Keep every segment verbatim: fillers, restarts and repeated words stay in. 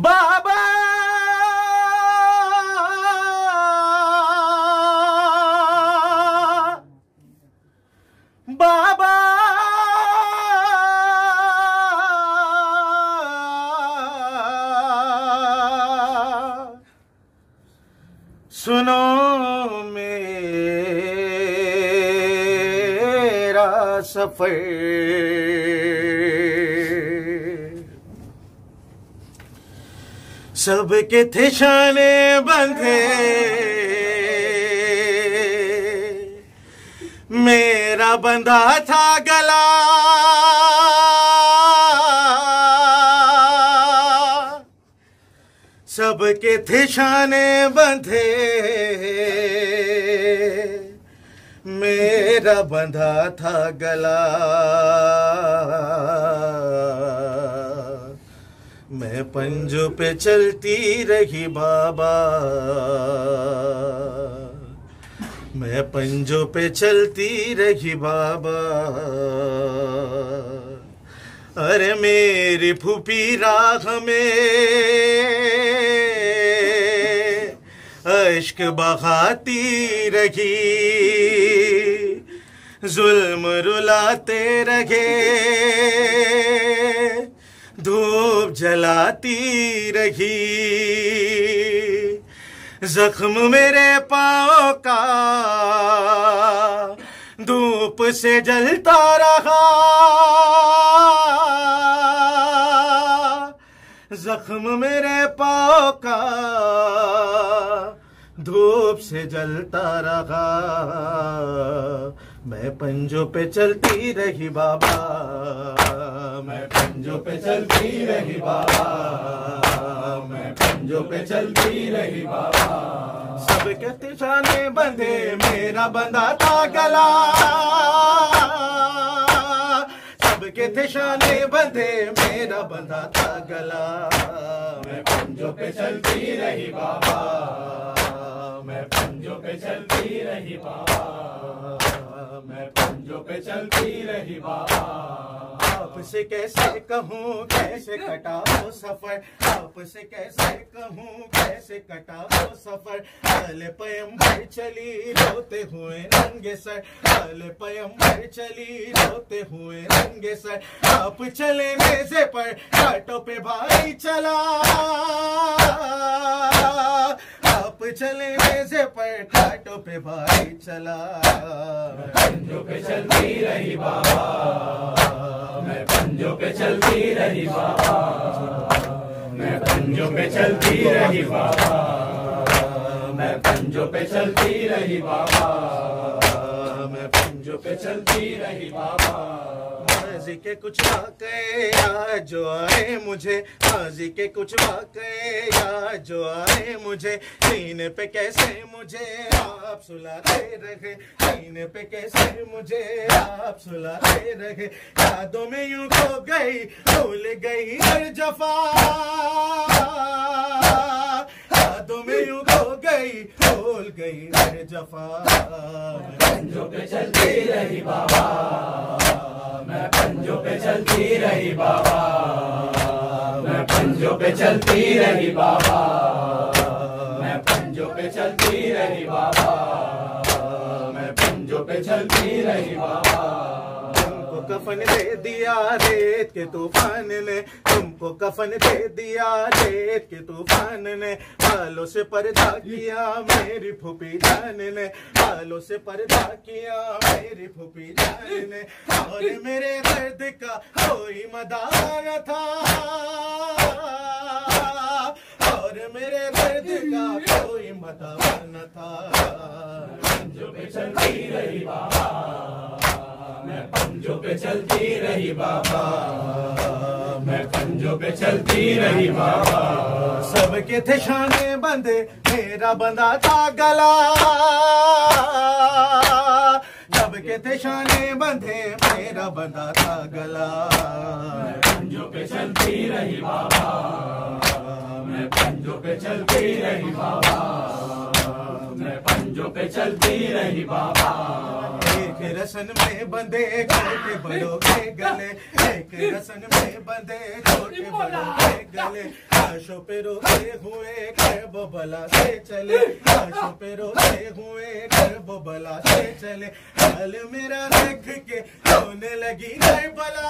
बाबा बाबा सुनो मेरा सफर, सबके थे शाने बंधे, मेरा बंधा था गला। सबके थे शाने बंधे, मेरा बंधा था गला। मैं पंजों पे चलती रही बाबा, मैं पंजों पे चलती रही बाबा। अरे मेरी फूफी राह में अश्क बहाती रही, जुल्म रुलाते रहे, धूप जलाती रही। जख्म मेरे पाँव का धूप से जलता रहा, जख्म मेरे पाँव का धूप से जलता रहा। मैं पंजों पे चलती रही बाबा, मैं पंजों पे चलती रही बाबा, मैं पंजों पे चलती रही बाबा। सबके तिशाने बंधे, मेरा बंधा था गला। सबके तिशाने बंधे, मेरा बंधा था गला। मैं पंजों पे चलती रही बाबा, मैं पंजों पे चलती रही बाबा, मैं पंजों पे चलती रही बाबा। आपसे कैसे कहूँ कैसे कटा वो सफर, आपसे कैसे कहूँ कैसे कटा वो सफर। अले पैगंबर चली रोते हुए नंगे सर, अले पैगंबर चली रोते हुए नंगे सर। आप चले नेज़े पर घाटों पे भाई चला, आप चले नेज़े पर घाटों पे भाई चला। मैं पंजों पे चलती रही बाबा, मैं पंजों पे चलती रही बाबा, मैं पंजों पे चलती रही बाबा, मैं पंजों पे चलती रही बाबा, मैं पंजों पे चलती रही बाबा। माज़ी के कुछ वाक़े याद जो आए मुझे, माज़ी के कुछ वाक़े याद जो आए मुझे। सीने पे कैसे मुझे आप सुलाते रहे, सीने पे कैसे मुझे आप सुलाते रहे। यादों में यूं खो गई, भूल गई हर जफा, यादों में यूं खो गई, भूल गई हर जफा। मैं पंजों पे चलती रही बाबा, मैं पंजों पे चलती रही बाबा, मैं पंजों पे चलती रही बाबा, मैं पंजों पे चलती रही बाबा, मैं पंजों पे चलती रही बाबा। तुमको कफन दे दिया रेत के तूफान ने, तुमको कफन दे दिया रेत के तूफान ने। बालों से पर्दा किया मेरी फूफी जान ने, बालों से पर्दा किया मेरी फूफी जान ने। और मेरे दर्द का कोई मदान था, और मेरे दर्द का कोई मदान था। पंजों पे चलती रही बाबा, मैं पंजों पे चलती रही बाबा, मैं पंजों पे चलती रही बाबा। सबके थे शाने बंधे, मेरा बंधा था गला। सबके थे शाने बंधे, मेरा बंधा था गला। मैं पंजों पे चलती रही बाबा, मैं पंजों पे चलती रही बाबा, मैं पंजों पंजों पे चलती रही बाबा। एक रसन में बंधे छोटे बड़ों के गले, एक रसन में बंधे छोटे बड़ों के गले, लाशों पे रोते हुए वो बला से चले, लाशों पे रोते हुए वो बला से चले। हाल मेरा देख के रोने लगी बला,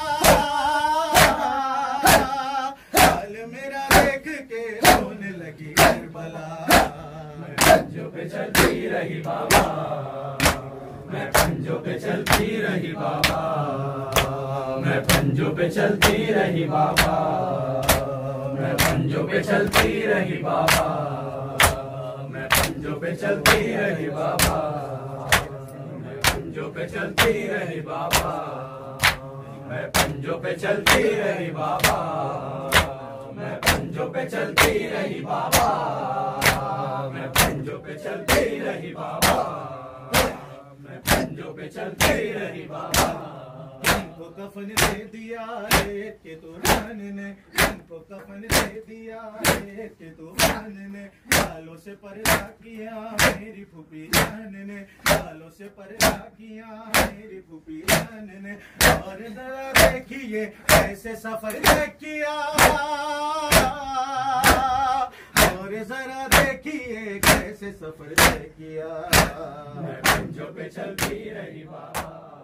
हाल मेरा देख के रोने लगी बला। मैं पंजों पे चलती रही बाबा, मैं पंजों पे चलती रही बाबा, मैं पंजों पे चलती रही बाबा, मैं पंजों पे चलती रही बाबा, मैं पंजों पे चलती रही बाबा, मैं पंजों पे चलती रही बाबा, मैं पंजों पे चलती रही बाबा, मैं पंजों पे चलती रही बाबा, मैं पंजों पे चलती रही बाबा, मैं पंजों पे चलती रही बाबा। इनको कफन दे दिया रेत के तूफान ने, इनको कफन दे दिया रेत के तूफान ने, बालों से पर्दा किया मेरी फूफी जान ने, बालों से पर्दा किया मेरी फूफी जान ने। और जरा देखिए कैसे सफर तय किया, और जरा देखिए कैसे सफर तय किया। मैं पंजों पे चलती रही बाबा।